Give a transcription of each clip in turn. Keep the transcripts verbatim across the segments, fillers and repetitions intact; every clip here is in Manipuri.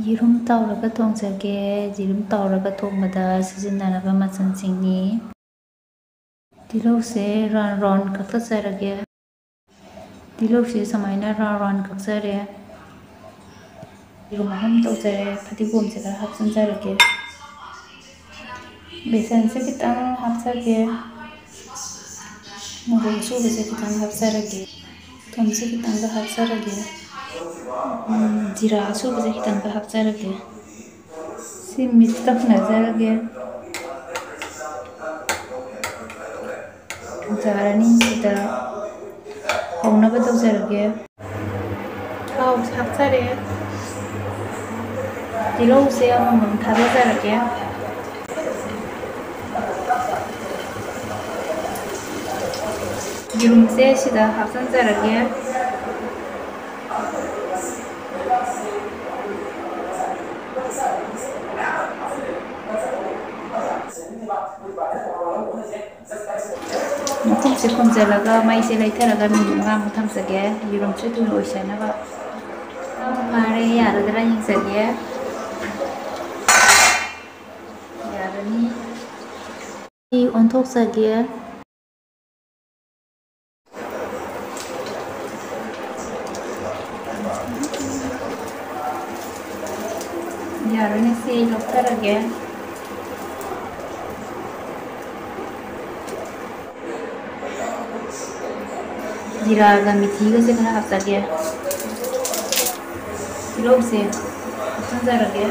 ꯌꯦꯔꯨꯝ ꯇꯥꯎꯔꯒ ꯊꯣꯡꯖꯒꯦ꯫ ꯌꯦꯔꯨꯝ ꯇꯥꯎꯔꯒ ꯊꯣꯡꯕꯗ ꯁꯤꯖꯤꯟꯅꯔꯕ ꯃꯆꯜꯁꯤꯡꯅꯤ: ꯇꯤꯜꯍꯧꯁꯦ ꯔꯥꯎꯟ ꯔꯥꯎꯟ ꯀꯛꯊꯠꯆꯔꯒꯦ꯫ ꯇꯤꯜꯍꯧꯁꯦ ꯁꯨꯃꯥꯏꯅ ꯔꯥꯎꯟ ꯔꯥꯎꯟ ꯀꯛꯆꯔꯦ꯫ ꯌꯦꯔꯨꯝ ꯑꯍꯨꯝ ꯇꯧꯖꯔꯦ꯫ ꯐꯗꯤꯒꯣꯝꯁꯦ ꯈꯔ ꯍꯥꯞꯆꯤꯟꯖꯔꯒꯦ꯫ ꯕꯦꯁꯟꯁꯦ ꯈꯤꯇꯪ ꯍꯥꯞꯆꯒꯦ꯫ ꯃꯣꯔꯣꯛ ꯑꯁꯨꯕꯁꯦ ꯈꯤꯇꯪ ꯍꯥꯞꯆꯔꯒꯦ꯫ ꯊꯨꯝꯁꯦ ꯈꯤꯇꯪꯒ ꯍꯥꯞꯆꯔꯒꯦ꯫ ꯖꯤꯔꯥ ꯑꯁꯨꯕꯁꯦ ꯈꯤꯇꯪꯒ ꯍꯥꯞꯆꯔꯒꯦ꯫ ꯁꯤ ꯃꯤꯛꯁ ꯇꯧꯅꯖꯔꯒꯦ꯫ ꯖꯥꯔ ꯑꯅꯤꯁꯤꯗ ꯍꯧꯅꯕ ꯇꯧꯖꯔꯒꯦ꯫ ꯊꯥꯎꯁꯦ ꯍꯥꯞꯆꯔꯦ꯫ ꯇꯤꯜꯍꯧꯁꯦ ꯑꯃꯃꯝ ꯊꯥꯗꯖꯔꯒꯦ꯫ ꯌꯦꯔꯨꯝꯁꯦ ꯁꯤꯗ ꯍꯥꯞꯆꯤꯟꯖꯔꯒꯦ꯫ ꯃꯈꯨꯝꯁꯦ ꯈꯨꯝꯖꯤꯜꯂꯒ ꯃꯩꯁꯦ ꯂꯩꯊꯔꯒ ꯃꯤꯅꯤꯠ ꯃꯉꯥꯃꯨꯛ ꯊꯝꯖꯒꯦ꯫ ꯌꯦꯔꯨꯝꯁꯦ ꯊꯨꯅ ꯑꯣꯏꯁꯟꯅꯕ꯫ ꯐꯥꯔꯦ, ꯌꯥꯔꯗ꯭ꯔꯥ ꯌꯦꯡꯖꯒꯦ꯫ ꯌꯥꯔꯅꯤ꯫ ꯑꯣꯟꯊꯣꯛꯆꯒꯦ꯫ ꯌꯥꯔꯅꯤ, ꯁꯤ ꯂꯧꯊꯔꯒꯦ꯫ ꯖꯤꯔꯥꯒ ꯃꯤꯊꯤꯒꯁꯦ ꯈꯔ ꯍꯥꯞꯆꯒꯦ꯫ ꯇꯤꯜꯍꯧꯁꯦ ꯍꯥꯞꯆꯤꯟꯖꯔꯒꯦ꯫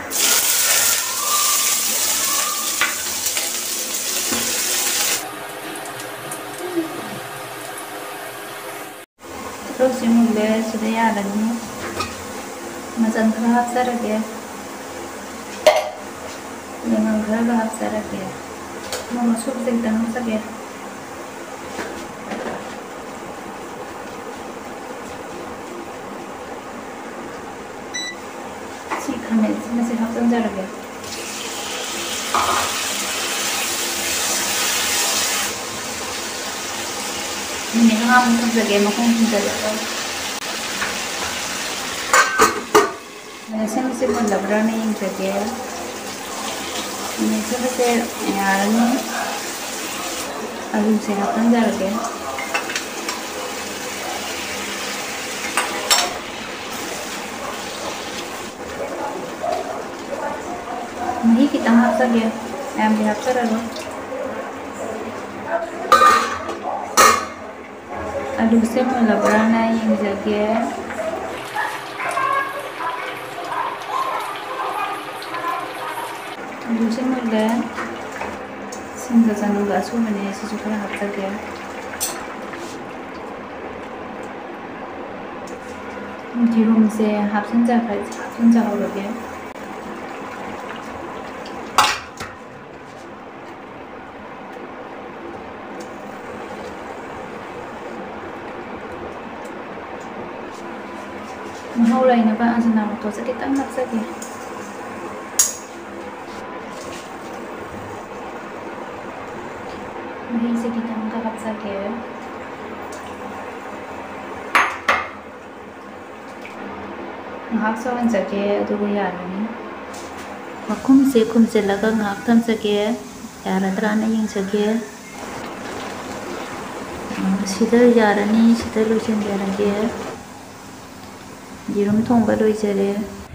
ꯇꯤꯜꯍꯧꯁꯦ ꯃꯨꯜꯂꯦ, ꯁꯤꯗ ꯌꯥꯔꯅꯤ꯫ ꯃꯆꯜ ꯈꯔ ꯍꯥꯞꯆꯔꯒꯦ꯫ ꯌꯥꯏꯉꯪ ꯈꯔꯒ ꯍꯥꯞꯆꯔꯒꯦ꯫ ꯃꯣꯔꯣꯛ ꯑꯁꯨꯕꯁꯦ ꯈꯤꯇꯪ ꯍꯥꯞꯆꯒꯦ꯫ ꯁꯤ ꯈꯥꯃꯦꯟ ꯑꯁꯤꯟꯕꯁꯦ ꯍꯥꯞꯆꯤꯟꯖꯔꯒꯦ꯫ ꯃꯤꯅꯤꯠ ꯃꯉꯥꯃꯨꯛ ꯊꯝꯖꯒꯦ ꯃꯈꯨꯝ ꯈꯨꯝꯖꯤꯜꯂꯒ꯫ ꯈꯥꯃꯦꯟ ꯑꯁꯤꯟꯕꯁꯦ ꯃꯨꯜꯂꯕ꯭ꯔꯥꯅ ꯌꯦꯡꯖꯒꯦ꯫ ꯈꯥꯃꯦꯟ ꯑꯁꯤꯟꯕꯁꯦ ꯌꯥꯔꯅꯤ꯫ ꯑꯂꯨꯁꯦ ꯍꯥꯞꯆꯤꯟꯖꯔꯒꯦ꯫ ꯃꯍꯤ ꯈꯤꯇꯪ ꯍꯥꯞꯆꯒꯦ, ꯌꯥꯝꯗꯤ ꯍꯥꯞꯆꯔꯔꯣꯏ꯫ ꯑꯂꯨꯁꯦ ꯃꯨꯜꯂꯕ꯭ꯔꯥꯅ ꯌꯦꯡꯖꯒꯦ꯫ ꯑꯂꯨꯁꯦ ꯃꯨꯜꯂꯦ꯫ ꯁꯤꯡꯒ ꯆꯅꯝꯒ ꯑꯁꯨꯕꯅꯦ, ꯁꯤꯁꯨ ꯈꯔ ꯍꯥꯞꯆꯒꯦ꯫ ꯌꯦꯔꯨꯝꯁꯦ ꯍꯥꯞꯆꯤꯟꯖꯍꯧꯔꯒꯦ꯫ ꯃꯍꯥꯎ ꯂꯩꯅꯕ ꯑꯖꯤꯅꯥꯃꯣꯇꯣꯁꯦ ꯈꯤꯇꯪ ꯍꯥꯞꯆꯒꯦ꯫ ꯃꯍꯤꯁꯦ ꯈꯤꯇꯪꯒ ꯍꯥꯞꯆꯒꯦ꯫ ꯉꯥꯏꯍꯥꯛ ꯁꯧꯍꯟꯖꯒꯦ, ꯑꯗꯨꯒ ꯌꯥꯔꯅꯤ꯫ ꯃꯈꯨꯝꯁꯦ ꯈꯨꯝꯖꯤꯜꯂꯒ ꯉꯥꯏꯍꯥꯛ ꯊꯝꯖꯒꯦ꯫ ꯌꯥꯔꯗ꯭ꯔꯥꯅ ꯌꯦꯡꯖꯒꯦ꯫ ꯁꯤꯗ ꯌꯥꯔꯅꯤ, ꯁꯤꯗ ꯂꯣꯏꯁꯤꯟꯖꯔꯒꯦ꯫ ꯌꯦꯔꯨꯝ ꯊꯣꯡꯕ ꯂꯣꯏꯖꯔꯦ꯫